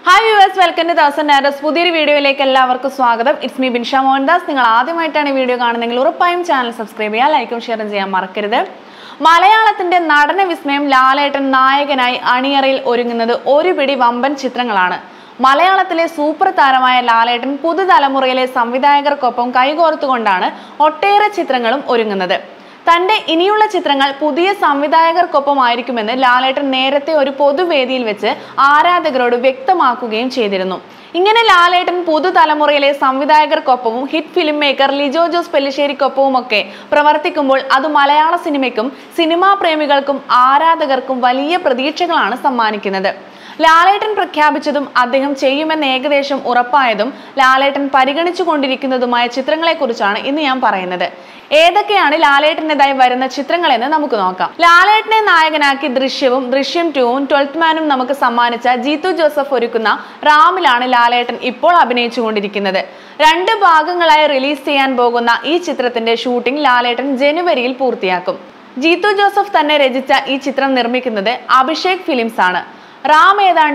Hi viewers, welcome to Thousand Arrows. പുതിയൊരു വീഡിയോയിലേക്ക് എല്ലാവർക്കും സ്വാഗതം. It's me Binsha Mohandas. നിങ്ങൾ ആദ്യമായിട്ടാണ് ഈ വീഡിയോ കാണുന്നതെങ്കിൽ ഉറപ്പായും ചാനൽ സബ്സ്ക്രൈബ് ചെയ്യുക, ലൈക്കും ഷെയറും ചെയ്യാൻ മറക്കരുത്. മലയാളത്തിന്റെ നടന വിസ്മയം ലാലേട്ടൻ നായകനായി അണിയറയിൽ ഒരുങ്ങുന്നത് ഒരു പിടി വമ്പൻ ചിത്രങ്ങളാണ്. മലയാളത്തിലെ സൂപ്പർ താരമായ ലാലേട്ടൻ പുതുതലമുറയിലെ സംവിധായകർക്കൊപ്പം കൈകോർത്തുകൊണ്ടാണ് ഒട്ടേറെ ചിത്രങ്ങളും ഒരുങ്ങുന്നത്. തന്റെ ഇനിയുള്ള ചിത്രങ്ങൾ പുതിയ സംവിധായകർക്കൊപ്പമായിരിക്കുമെന്ന് ലാലേട്ടൻ നേരത്തെ ഒരു പൊതുവേദിയിൽ വെച്ച് ആരാധകരോട് വ്യക്തമാക്കുകയും ചെയ്തിരുന്നു. ഇങ്ങനെ ലാലേട്ടൻ പുതുതലമുറയിലെ സംവിധായകർക്കൊപ്പവും hit film maker Lijo Jose പെല്ലിശ്ശേരിക്കൊപ്പവുമൊക്കെ പ്രവർത്തിക്കുമ്പോൾ അത് മലയാള സിനിമയ്ക്കും സിനിമാ പ്രേമികൾക്കും ആരാധകർക്കും വലിയ പ്രതീക്ഷകളാണ് സമ്മാനിക്കുന്നത്. ലാലേട്ടൻ പ്രഖ്യാപിച്ചതും അദ്ദേഹം ചെയ്യുമെന്ന് ഏകദേശം ഉറപ്പായതും ലാലേട്ടൻ പരിഗണിച്ചു കൊണ്ടിരിക്കുന്നതുമായ ചിത്രങ്ങളെക്കുറിച്ചാണ് ഇന്ന് ഞാൻ പറയുന്നത്. ഏതൊക്കെയാണ് ലാലേട്ടൻ്റെതായി വരുന്ന ചിത്രങ്ങളെന്ന് നമുക്ക് നോക്കാം. ലാലേട്ടനെ നായകനാക്കി ദൃശ്യവും ദൃശ്യം 2-ഉം 12th മാനും നമുക്ക് സമ്മാനിച്ച ജീത്തു ജോസഫ് ഒരുക്കുന്ന റാമിലാണ് ലാലേട്ടൻ ഇപ്പോൾ അഭിനയിച്ചുകൊണ്ടിരിക്കുന്നത്. 2 ഭാഗങ്ങളായി റിലീസ് ചെയ്യാൻ പോകുന്ന ഈ ചിത്രത്തിന്റെ ഷൂട്ടിംഗ് ലാലേട്ടൻ ജനുവരിയിൽ പൂർത്തിയാക്കും. ജീത്തു ജോസഫ് തന്നെ രചിച്ച ഈ ചിത്രം നിർമ്മിക്കുന്നത് അഭിഷേക് ഫിലിംസ് ആണ്. റാം ഏതാണ്ട്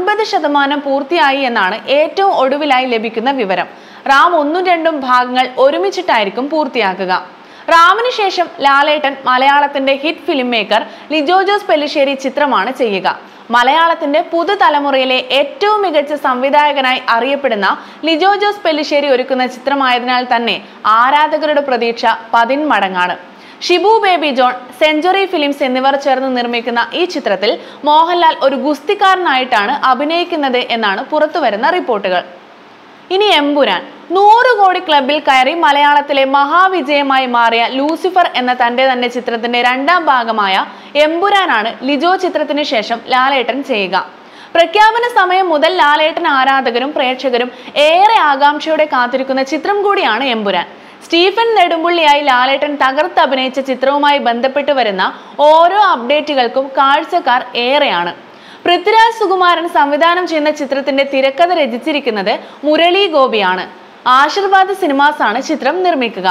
50% പൂർത്തിയായി എന്നാണ് ഏറ്റവും ഒടുവിലായി ലഭിക്കുന്ന വിവരം. റാം 1-2 ഭാഗങ്ങൾ ഒരുമിച്ചിട്ടായിരിക്കും പൂർത്തിയാക്കുക. റാമിന് ശേഷം ലാലേട്ടൻ മലയാളത്തിന്റെ hit film maker Lijo Jose Pellissery ചിത്രമാണ് ചെയ്യുക. മലയാളത്തിന്റെ പുതുതലമുറയിലെ ഏറ്റവും മികച്ച സംവിധായകനായി അറിയപ്പെടുന്ന ലിജോ ജോസ് പെല്ലിശ്ശേരി ഒരുക്കുന്ന ചിത്രമായതിനാൽ തന്നെ ആരാധകരുടെ പ്രതീക്ഷ 10 മടങ്ങാണ്. ഷിബു ബേബി ജോൺ, സെഞ്ചുറി ഫിലിംസ് എന്നിവർ ചേർന്ന് നിർമ്മിക്കുന്ന ഈ ചിത്രത്തിൽ മോഹൻലാൽ ഒരു ഗുസ്തിക്കാരനായിട്ടാണ് അഭിനയിക്കുന്നത് എന്നാണ് പുറത്തുവരുന്ന റിപ്പോർട്ടുകൾ. ഇനി എമ്പുരാൻ. 100 കോടി ക്ലബിൽ കയറി മലയാളത്തിലെ മഹാവിജയമായി മാറിയ ലൂസിഫർ എന്ന തന്റെ തന്നെ ചിത്രത്തിന്റെ 2ാം ഭാഗമായ എമ്പുരാനാണ് ലിജോ ചിത്രത്തിന് ശേഷം ലാലേട്ടൻ ചെയ്യുക. പ്രഖ്യാപന സമയം മുതൽ ലാലേട്ടൻ ആരാധകരും പ്രേക്ഷകരും ഏറെ ആകാംക്ഷയോടെ കാത്തിരിക്കുന്ന ചിത്രം കൂടിയാണ് എമ്പുരാൻ. സ്റ്റീഫൻ നെടുമ്പുള്ളിയായി ലാലേട്ടൻ തകർത്ത് അഭിനയിച്ച ചിത്രവുമായി ബന്ധപ്പെട്ട് വരുന്ന ഓരോ അപ്ഡേറ്റുകൾക്കും കാഴ്ചക്കാർ ഏറെയാണ്. പൃഥ്വിരാജ് സുകുമാരൻ സംവിധാനം ചെയ്യുന്ന ചിത്രത്തിന്റെ തിരക്കഥ രചിച്ചിരിക്കുന്നത് മുരളി ഗോപിയാണ്. ആശീർവാദ് സിനിമാസ് ആണ് ചിത്രം നിർമ്മിക്കുക.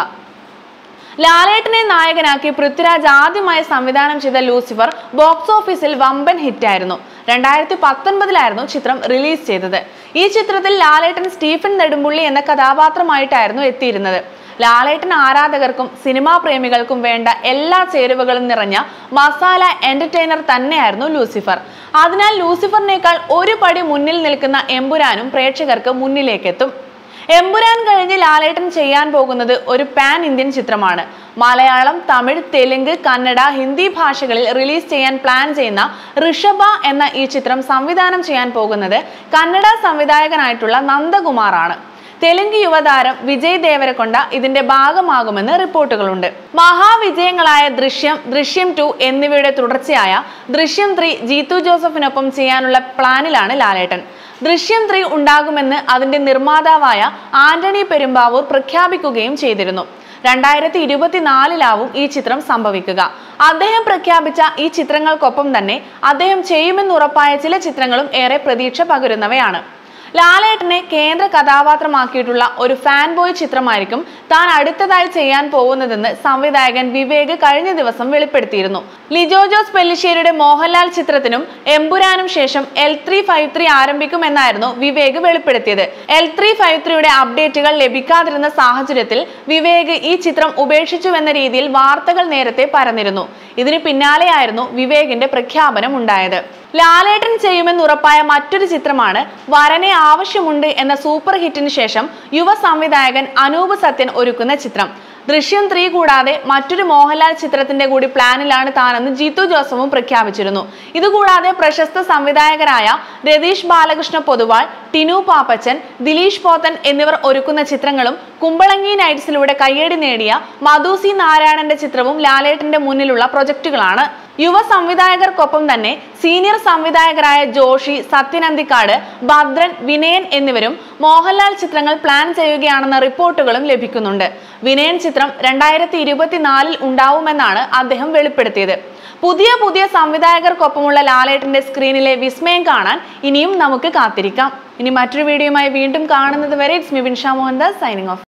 ലാലേട്ടനെ നായകനാക്കി പൃഥ്വിരാജ് ആദ്യമായി സംവിധാനം ചെയ്ത ലൂസിഫർ ബോക്സ് ഓഫീസിൽ വമ്പൻ ഹിറ്റായിരുന്നു. 2019 ചിത്രം റിലീസ് ചെയ്തത്. ഈ ചിത്രത്തിൽ ലാലേട്ടൻ സ്റ്റീഫൻ നെടുമ്പുള്ളി എന്ന കഥാപാത്രമായിട്ടായിരുന്നു എത്തിയിരുന്നത്. ലാലേട്ടൻ ആരാധകർക്കും സിനിമാ പ്രേമികൾക്കും വേണ്ട എല്ലാ ചേരുവകളും നിറഞ്ഞ മസാല എന്റർടൈനർ തന്നെയായിരുന്നു ലൂസിഫർ. അതിനാൽ ലൂസിഫറിനേക്കാൾ ഒരു പടി മുന്നിൽ നിൽക്കുന്ന എമ്പുരാനും പ്രേക്ഷകർക്ക് മുന്നിലേക്കെത്തും. എമ്പുരാൻ കഴിഞ്ഞ് ലാലേട്ടൻ ചെയ്യാൻ പോകുന്നത് ഒരു പാൻ ഇന്ത്യൻ ചിത്രമാണ്. മലയാളം, തമിഴ്, തെലുങ്ക്, കന്നഡ, ഹിന്ദി ഭാഷകളിൽ റിലീസ് ചെയ്യാൻ പ്ലാൻ ചെയ്യുന്ന ഋഷഭ എന്ന ഈ ചിത്രം സംവിധാനം ചെയ്യാൻ പോകുന്നത് കന്നഡ സംവിധായകനായിട്ടുള്ള നന്ദകുമാറാണ്. തെലുങ്ക് യുവതാരം വിജയ് ദേവരകൊണ്ട ഇതിന്റെ ഭാഗമാകുമെന്ന് റിപ്പോർട്ടുകളുണ്ട്. മഹാവിജയങ്ങളായ ദൃശ്യം, ദൃശ്യം 2 എന്നിവയുടെ തുടർച്ചയായ ദൃശ്യം 3 ജീത്തു ജോസഫിനൊപ്പം ചെയ്യാനുള്ള പ്ലാനിലാണ് ലാലേട്ടൻ. ദൃശ്യം 3 ഉണ്ടാകുമെന്ന് അതിന്റെ നിർമ്മാതാവായ ആന്റണി പെരുമ്പാവൂർ പ്രഖ്യാപിക്കുകയും ചെയ്തിരുന്നു. 2024 ഈ ചിത്രം സംഭവിക്കുക. അദ്ദേഹം പ്രഖ്യാപിച്ച ഈ ചിത്രങ്ങൾക്കൊപ്പം തന്നെ അദ്ദേഹം ചെയ്യുമെന്ന് ഉറപ്പായ ചില ചിത്രങ്ങളും ഏറെ പ്രതീക്ഷ പകരുന്നവയാണ്. ലാലേട്ടനെ കേന്ദ്ര കഥാപാത്രമാക്കിയിട്ടുള്ള ഒരു ഫാൻ ബോയ് ചിത്രമായിരിക്കും താൻ അടുത്തതായി ചെയ്യാൻ പോകുന്നതെന്ന് സംവിധായകൻ വിവേക് കഴിഞ്ഞ ദിവസം വെളിപ്പെടുത്തിയിരുന്നു. ലിജോ ജോസ് പെല്ലിശ്ശേരിയുടെ മോഹൻലാൽ ചിത്രത്തിനും എമ്പുരാനും ശേഷം L353 ആരംഭിക്കുമെന്നായിരുന്നു വിവേക് വെളിപ്പെടുത്തിയത്. L353യുടെ അപ്ഡേറ്റുകൾ ലഭിക്കാതിരുന്ന സാഹചര്യത്തിൽ വിവേക് ഈ ചിത്രം ഉപേക്ഷിച്ചുവെന്ന രീതിയിൽ വാർത്തകൾ നേരത്തെ പരന്നിരുന്നു. ഇതിന് പിന്നാലെയായിരുന്നു വിവേകിന്റെ പ്രഖ്യാപനം ഉണ്ടായത്. ലാലേട്ടൻ ചെയ്യുമെന്ന് ഉറപ്പായ മറ്റൊരു ചിത്രമാണ് വരനെ ആവശ്യമുണ്ട് എന്ന സൂപ്പർ ഹിറ്റിന് ശേഷം യുവ സംവിധായകൻ അനൂപ് സത്യൻ ഒരുക്കുന്ന ചിത്രം. ദൃശ്യം 3 കൂടാതെ മറ്റൊരു മോഹൻലാൽ ചിത്രത്തിന്റെ കൂടി പ്ലാനിലാണ് താനെന്ന് ജീത്തു ജോസഫും പ്രഖ്യാപിച്ചിരുന്നു. ഇതുകൂടാതെ പ്രശസ്ത സംവിധായകരായ രതീഷ് ബാലകൃഷ്ണ പൊതുവാൾ, ടിനു പാപ്പച്ചൻ, ദിലീഷ് പോത്തൻ എന്നിവർ ഒരുക്കുന്ന ചിത്രങ്ങളും കുമ്പളങ്ങി നൈറ്റ്സിലൂടെ കയ്യടി നേടിയ മധുസി നാരായണന്റെ ചിത്രവും ലാലേട്ടന്റെ മുന്നിലുള്ള പ്രൊജക്ടുകളാണ്. യുവ സംവിധായകർക്കൊപ്പം തന്നെ സീനിയർ സംവിധായകരായ ജോഷി, സത്യനന്ദിക്കാട്, ഭദ്രൻ, വിനയൻ എന്നിവരും മോഹൻലാൽ ചിത്രങ്ങൾ പ്ലാൻ ചെയ്യുകയാണെന്ന റിപ്പോർട്ടുകളും ലഭിക്കുന്നുണ്ട്. വിനയൻ ചിത്രം 2024 ഉണ്ടാവുമെന്നാണ് അദ്ദേഹം വെളിപ്പെടുത്തിയത്. പുതിയ സംവിധായകർക്കൊപ്പമുള്ള ലാലേട്ടന്റെ സ്ക്രീനിലെ വിസ്മയം കാണാൻ ഇനിയും നമുക്ക് കാത്തിരിക്കാം. ഇനി മറ്റൊരു വീഡിയോയുമായി വീണ്ടും കാണുന്നത് വരെ it's me Binsha Mohandas signing of.